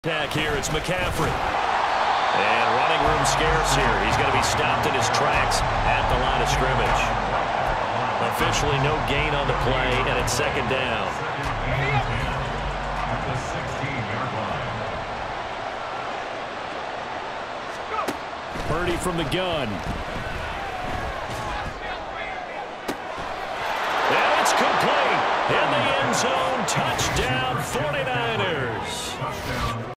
Attack here, it's McCaffrey. And running room scarce here. He's going to be stopped in his tracks at the line of scrimmage. Officially no gain on the play, and it's second down. Purdy from the gun. And it's complete. In the end zone, touchdown 49ers.